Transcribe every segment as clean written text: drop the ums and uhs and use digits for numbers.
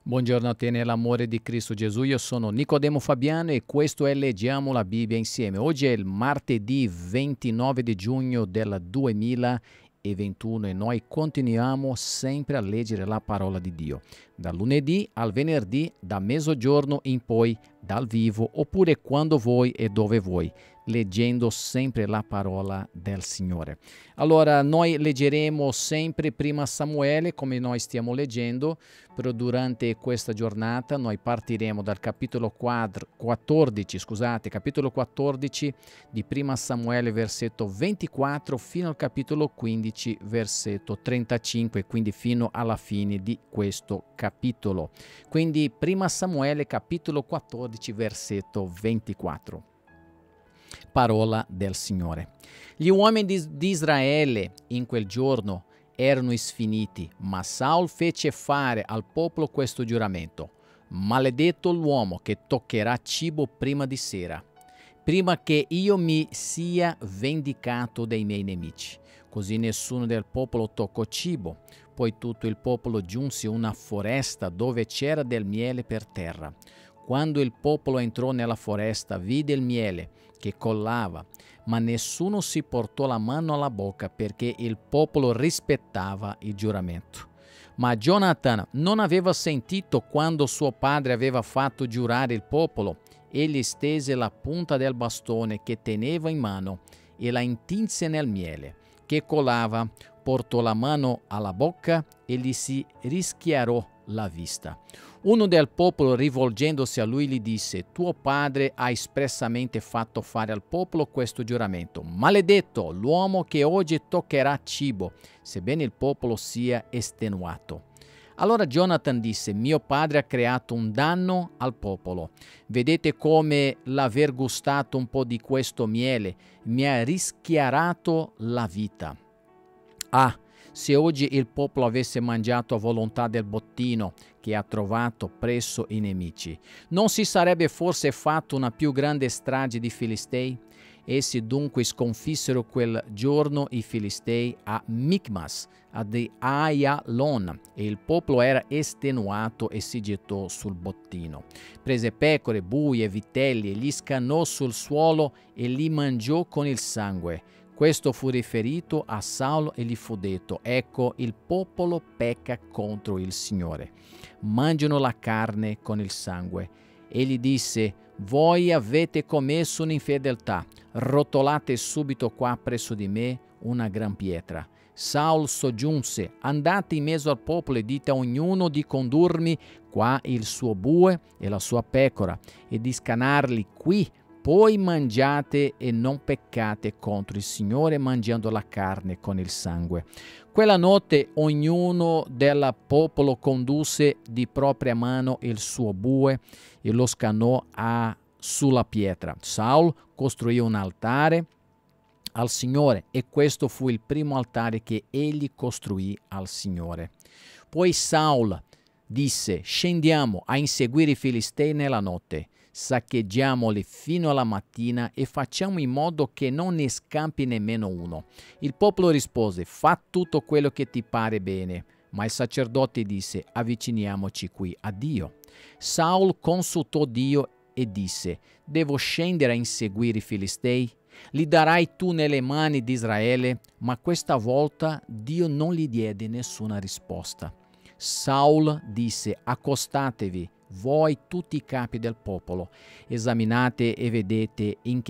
Buongiorno a te nell'amore di Cristo Gesù, io sono Nicodemo Fabiano e questo è Leggiamo la Bibbia insieme. Oggi è il martedì 29 di giugno del 2021 e noi continuiamo sempre a leggere la parola di Dio. Dal lunedì al venerdì, da mezzogiorno in poi, dal vivo oppure quando vuoi e dove vuoi, leggendo sempre la parola del Signore. Allora, noi leggeremo sempre prima Samuele, come noi stiamo leggendo, però durante questa giornata noi partiremo dal capitolo 14 di prima Samuele, versetto 24, fino al capitolo 15, versetto 35, quindi fino alla fine di questo capitolo. Quindi prima Samuele, capitolo 14, versetto 24. Parola del Signore. Gli uomini di Israele in quel giorno erano sfiniti, ma Saul fece fare al popolo questo giuramento: maledetto l'uomo che toccherà cibo prima di sera, prima che io mi sia vendicato dai miei nemici. Così nessuno del popolo toccò cibo. Poi tutto il popolo giunse a una foresta dove c'era del miele per terra. Quando il popolo entrò nella foresta, vide il miele che collava, ma nessuno si portò la mano alla bocca perché il popolo rispettava il giuramento. Ma Jonathan non aveva sentito quando suo padre aveva fatto giurare il popolo. Egli stese la punta del bastone che teneva in mano e la intinse nel miele che colava, portò la mano alla bocca e gli si rischiarò la vista. Uno del popolo, rivolgendosi a lui, gli disse: tuo padre ha espressamente fatto fare al popolo questo giuramento: maledetto l'uomo che oggi toccherà cibo, sebbene il popolo sia estenuato. Allora Jonathan disse: mio padre ha creato un danno al popolo. Vedete come l'aver gustato un po' di questo miele mi ha rischiarato la vita. Ah, se oggi il popolo avesse mangiato a volontà del bottino che ha trovato presso i nemici, non si sarebbe forse fatto una più grande strage di Filistei? Essi dunque sconfissero quel giorno i Filistei a Micmas, ad Aialon, e il popolo era estenuato e si gettò sul bottino. Prese pecore, bui e vitelli e li scannò sul suolo e li mangiò con il sangue. Questo fu riferito a Saulo e gli fu detto: ecco, il popolo pecca contro il Signore. Mangiano la carne con il sangue. Egli disse: voi avete commesso un'infedeltà, rotolate subito qua presso di me una gran pietra. Saul soggiunse: andate in mezzo al popolo e dite a ognuno di condurmi qua il suo bue e la sua pecora e di scanarli qui. Poi mangiate e non peccate contro il Signore mangiando la carne con il sangue. Quella notte ognuno del popolo condusse di propria mano il suo bue e lo scannò sulla pietra. Saul costruì un altare al Signore e questo fu il primo altare che egli costruì al Signore. Poi Saul disse: scendiamo a inseguire i Filistei nella notte. Saccheggiamoli fino alla mattina e facciamo in modo che non ne scampi nemmeno uno. Il popolo rispose: fa tutto quello che ti pare bene. Ma il sacerdote disse: avviciniamoci qui a Dio. Saul consultò Dio e disse: devo scendere a inseguire i Filistei? Li darai tu nelle mani di Israele? Ma questa volta Dio non gli diede nessuna risposta. Saul disse: accostatevi voi tutti i capi del popolo, esaminate e vedete in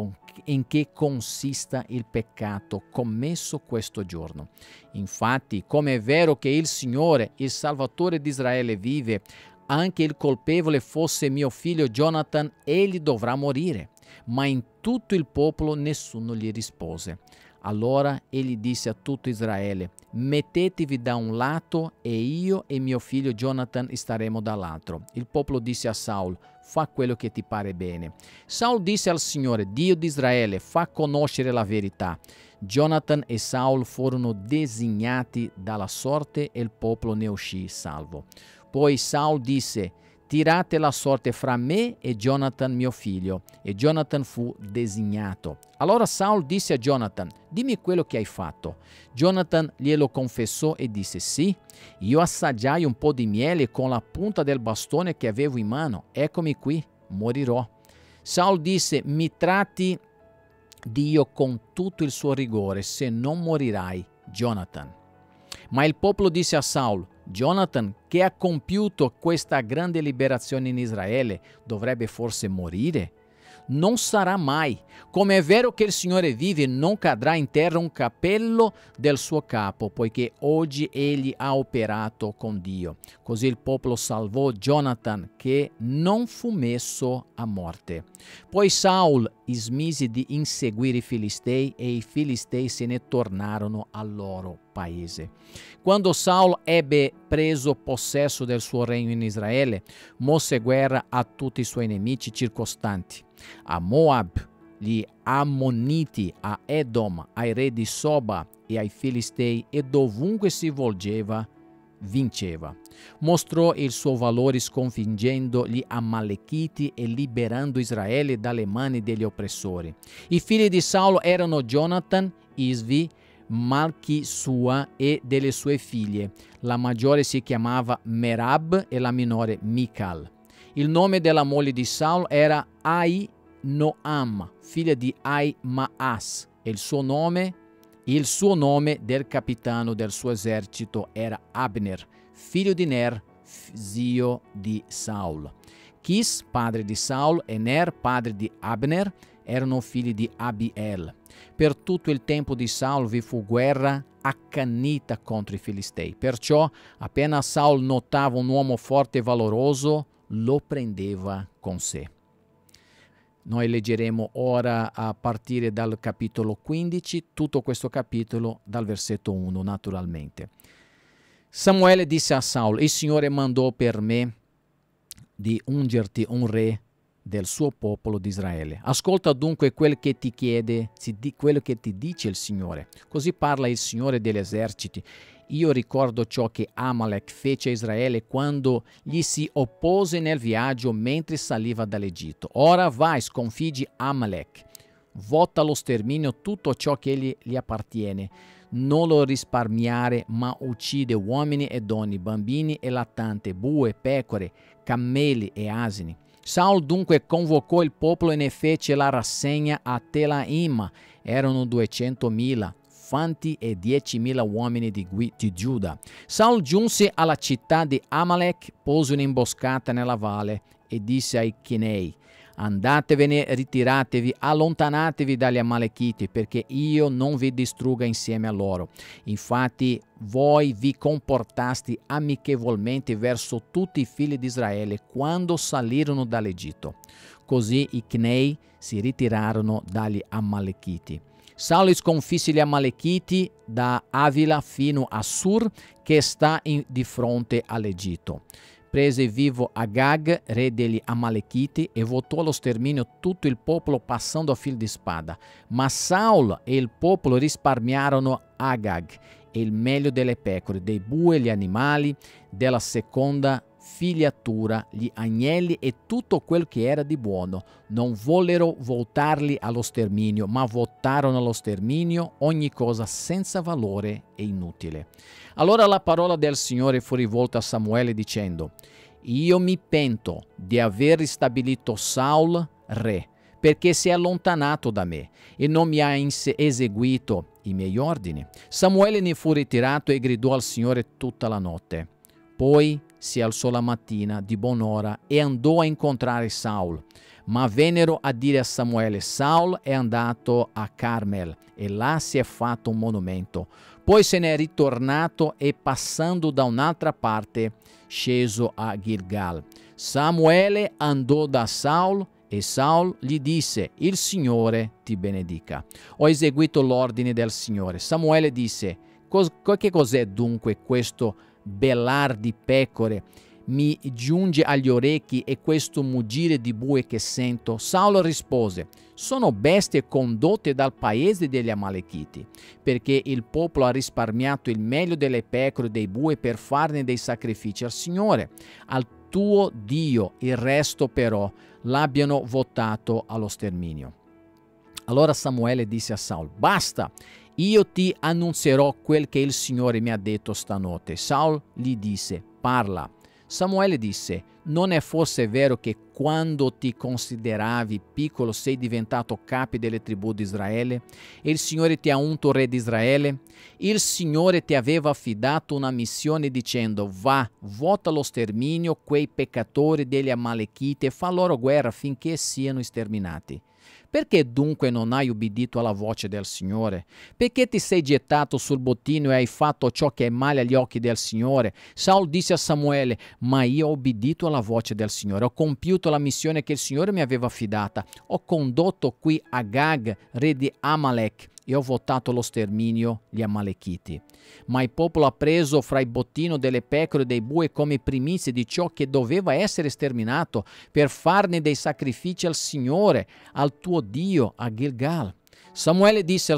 che consista il peccato commesso questo giorno. Infatti, come è vero che il Signore, il Salvatore di Israele, vive, anche il colpevole fosse mio figlio Jonathan, egli dovrà morire. Ma in tutto il popolo nessuno gli rispose. Allora egli disse a tutto Israele: mettetevi da un lato e io e mio figlio Jonathan staremo dall'altro. Il popolo disse a Saul: fa quello che ti pare bene. Saul disse al Signore, Dio di Israele: fa conoscere la verità. Jonathan e Saul furono designati dalla sorte e il popolo ne uscì salvo. Poi Saul disse: tirate la sorte fra me e Jonathan mio figlio. E Jonathan fu designato. Allora Saul disse a Jonathan, dimmi quello che hai fatto. Jonathan glielo confessò e disse, sì, io assaggiai un po' di miele con la punta del bastone che avevo in mano. Eccomi qui, morirò. Saul disse, mi tratti Dio con tutto il suo rigore, se non morirai, Jonathan. Ma il popolo disse a Saul, Jonathan, che ha compiuto questa grande liberazione in Israele, dovrebbe forse morire? Non sarà mai. Come è vero che il Signore vive, non cadrà in terra un capello del suo capo, poiché oggi egli ha operato con Dio. Così il popolo salvò Jonathan, che non fu messo a morte. Poi Saul smise di inseguire i Filistei e i Filistei se ne tornarono al loro paese. Quando Saul ebbe preso possesso del suo regno in Israele, mosse guerra a tutti i suoi nemici circostanti, a Moab, gli Ammoniti, a Edom, ai re di Soba e ai Filistei, e dovunque si volgeva vinceva. Mostrò il suo valore sconfiggendo gli Amalekiti e liberando Israele dalle mani degli oppressori. I figli di Saulo erano Jonathan, Isvi, Malchi-Sua e delle sue figlie. La maggiore si chiamava Merab e la minore Michal. Il nome della moglie di Saulo era Ahinoam, figlia di Ahimaas, e il suo nome del capitano del suo esercito era Abner, figlio di Ner, zio di Saul. Chis, padre di Saul, e Ner, padre di Abner, erano figli di Abiel. Per tutto il tempo di Saul vi fu guerra accanita contro i Filistei. Perciò, appena Saul notava un uomo forte e valoroso, lo prendeva con sé. Noi leggeremo ora a partire dal capitolo 15, tutto questo capitolo dal versetto 1 naturalmente. Samuele disse a Saul, il Signore mandò per me di ungerti un re del suo popolo di Israele. Ascolta dunque quel che ti chiede, quello che ti dice il Signore. Così parla il Signore degli eserciti. Io ricordo ciò che Amalek fece a Israele quando gli si oppose nel viaggio mentre saliva dall'Egitto. Ora vai, sconfiggi Amalek, vota allo sterminio tutto ciò che gli appartiene. Non lo risparmiare, ma uccide uomini e donne, bambini e lattante, bue, pecore, cammelli e asini. Saul dunque convocò il popolo e ne fece la rassegna a Telaim. Erano 200.000 fanti e 10.000 uomini di Giuda. Saul giunse alla città di Amalek, pose un'imboscata nella valle e disse ai Chinei, andatevene, ritiratevi, allontanatevi dagli Amalekiti, perché io non vi distrugga insieme a loro. Infatti voi vi comportasti amichevolmente verso tutti i figli di Israele quando salirono dall'Egitto. Così i Chinei si ritirarono dagli Amalekiti. Saul sconfisse gli Amalekiti da Avila fino a Sur, che sta di fronte all'Egitto. Prese vivo Agag, re degli Amalekiti, e votò allo sterminio tutto il popolo passando a fil di spada. Ma Saul e il popolo risparmiarono Agag e il meglio delle pecore, dei bue, gli animali, della seconda figliatura, gli agnelli e tutto quel che era di buono. Non vollero votarli allo sterminio, ma votarono allo sterminio ogni cosa senza valore e inutile. Allora la parola del Signore fu rivolta a Samuele dicendo, io mi pento di aver ristabilito Saul re, perché si è allontanato da me e non mi ha eseguito i miei ordini. Samuele ne fu ritirato e gridò al Signore tutta la notte. Poi si alzò la mattina di buon'ora e andò a incontrare Saul. Ma vennero a dire a Samuele, Saul è andato a Carmel e là si è fatto un monumento. Poi se ne è ritornato e passando da un'altra parte sceso a Gilgal. Samuele andò da Saul e Saul gli disse, il Signore ti benedica. Ho eseguito l'ordine del Signore. Samuele disse, che cos'è dunque questo bellar di pecore mi giunge agli orecchi e questo muggire di bue che sento? Saulo rispose, sono bestie condotte dal paese degli Amalekiti, perché il popolo ha risparmiato il meglio delle pecore e dei bue per farne dei sacrifici al Signore. Al tuo Dio, il resto però l'abbiano votato allo sterminio. Allora Samuele disse a Saul: basta, io ti annunzierò quel che il Signore mi ha detto stanotte. Saul gli disse: parla. Samuele disse: non è forse vero che quando ti consideravi piccolo sei diventato capo delle tribù di Israele e il Signore ti ha unto re di Israele? Il Signore ti aveva affidato una missione dicendo: va, vota lo sterminio quei peccatori degli Amalekiti e fa loro guerra finché siano sterminati. Perché dunque non hai ubbidito alla voce del Signore? Perché ti sei gettato sul bottino e hai fatto ciò che è male agli occhi del Signore? Saul disse a Samuele: ma io ho ubbidito alla voce del Signore, ho compiuto la missione che il Signore mi aveva affidata, ho condotto qui Agag, re di Amalek, e ho votato lo sterminio gli Amalekiti. Ma il popolo ha preso fra il bottino delle pecore e dei bui come primizie di ciò che doveva essere sterminato per farne dei sacrifici al Signore, al tuo Dio, a Gilgal. Samuele disse: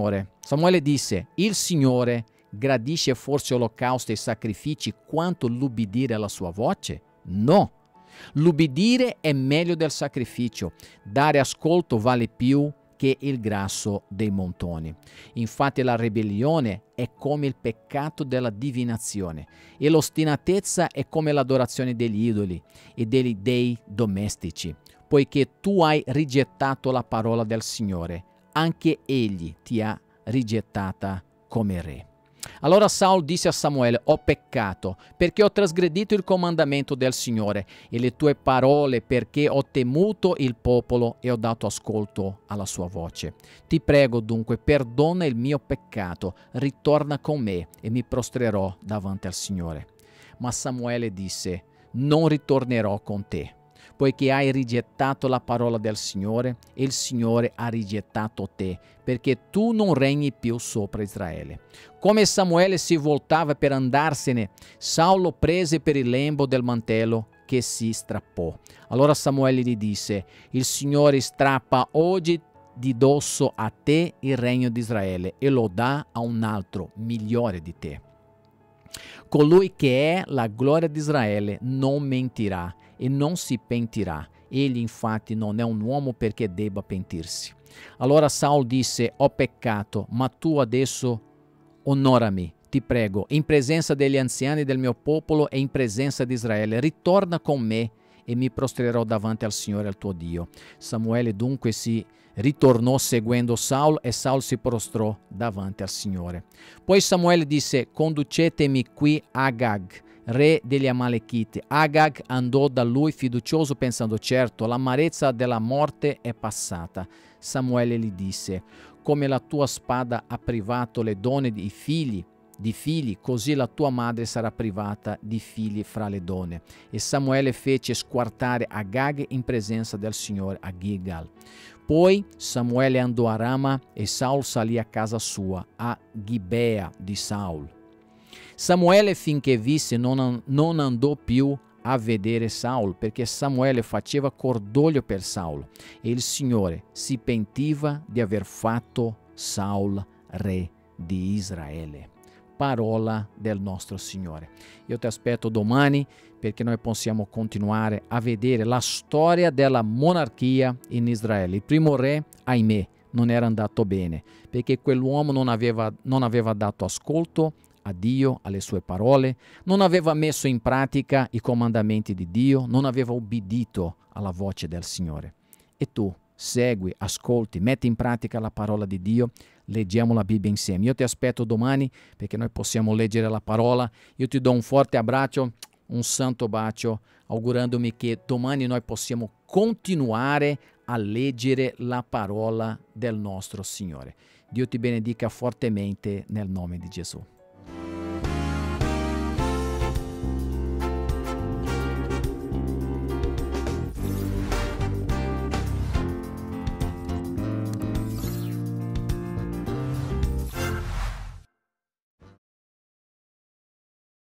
il Signore gradisce forse olocausti e sacrifici quanto l'ubbidire alla sua voce? No. L'ubbidire è meglio del sacrificio, dare ascolto vale più che il grasso dei montoni. Infatti la ribellione è come il peccato della divinazione e l'ostinatezza è come l'adorazione degli idoli e degli dei domestici. Poiché tu hai rigettato la parola del Signore, anche egli ti ha rigettata come re. Allora Saul disse a Samuele: ho peccato perché ho trasgredito il comandamento del Signore e le tue parole, perché ho temuto il popolo e ho dato ascolto alla sua voce. Ti prego dunque, perdona il mio peccato, ritorna con me e mi prostrerò davanti al Signore. Ma Samuele disse: non ritornerò con te, poiché hai rigettato la parola del Signore e il Signore ha rigettato te, perché tu non regni più sopra Israele. Come Samuele si voltava per andarsene, Saul lo prese per il lembo del mantello che si strappò. Allora Samuele gli disse: il Signore strappa oggi di dosso a te il regno di Israele e lo dà a un altro migliore di te. Colui che è la gloria di Israele non mentirà e non si pentirà. Egli infatti non è un uomo perché debba pentirsi. Allora Saul disse: ho peccato, ma tu adesso onorami, ti prego, in presenza degli anziani del mio popolo e in presenza di Israele. Ritorna con me e mi prostrerò davanti al Signore, al tuo Dio. Samuele dunque si ritornò seguendo Saul e Saul si prostrò davanti al Signore. Poi Samuele disse: conducetemi qui Agag, re degli Amalekiti. Agag andò da lui fiducioso pensando: certo, l'amarezza della morte è passata. Samuele gli disse: come la tua spada ha privato le donne di figli, così la tua madre sarà privata di figli fra le donne. E Samuele fece squartare Agag in presenza del Signore a Gilgal. Poi Samuele andò a Rama e Saul salì a casa sua, a Gibea di Saul. Samuele, finché visse, non andò più a vedere Saul, perché Samuele faceva cordoglio per Saul e il Signore si pentiva di aver fatto Saul re di Israele. Parola del nostro Signore. Io ti aspetto domani perché noi possiamo continuare a vedere la storia della monarchia in Israele. Il primo re, ahimè, non era andato bene perché quell'uomo non aveva dato ascolto a Dio, alle sue parole, non aveva messo in pratica i comandamenti di Dio, non aveva ubbidito alla voce del Signore. E tu segui, ascolti, metti in pratica la parola di Dio. Leggiamo la Bibbia insieme. Io ti aspetto domani perché noi possiamo leggere la parola. Io ti do un forte abbraccio, un santo bacio, augurandomi che domani noi possiamo continuare a leggere la parola del nostro Signore. Dio ti benedica fortemente nel nome di Gesù.